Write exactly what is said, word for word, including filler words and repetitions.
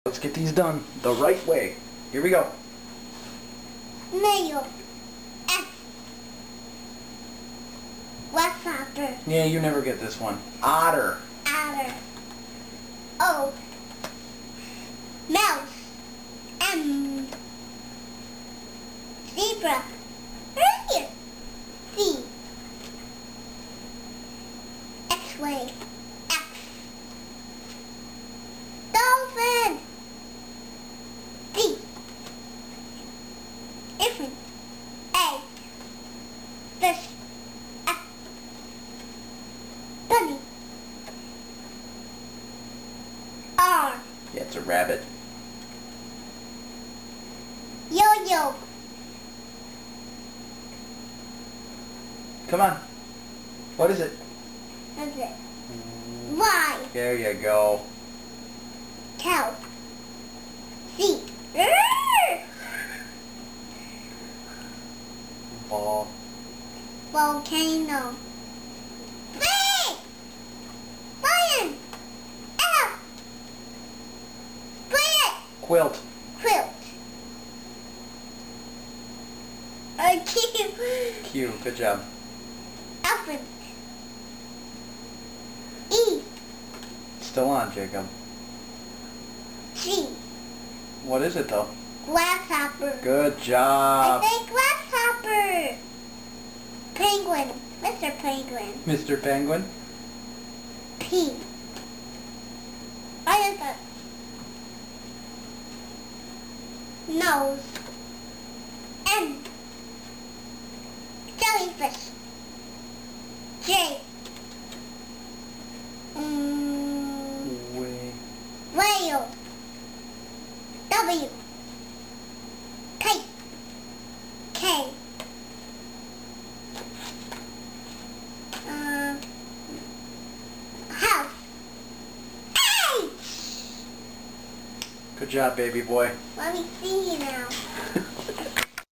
Let's get these done the right way. Here we go. Mayo. F. Grasshopper. Yeah, you never get this one. Otter. Otter. O. Mouse. M. Zebra. Right here. C. X-ray. X. Dolphin. D. Elephant. A. Fish. F. Bunny. R. Yeah, it's a rabbit. Yo-yo. Come on. What is it? That's it. Y. There you go. Cow. C. Ball. Volcano. V. Lion. L. Plant. Quilt. Quilt. A Q. Q. Good job. Elephant. E. Still on, Jacob. G. What is it, though? Grasshopper. Good I job. say grasshopper. Penguin. Mister Penguin. Mister Penguin. P. What is that? Nose. N. Jellyfish. J. Mm, Way. whale. W. Kite. K. Uh, house. H. Good job, baby boy. Let me see now.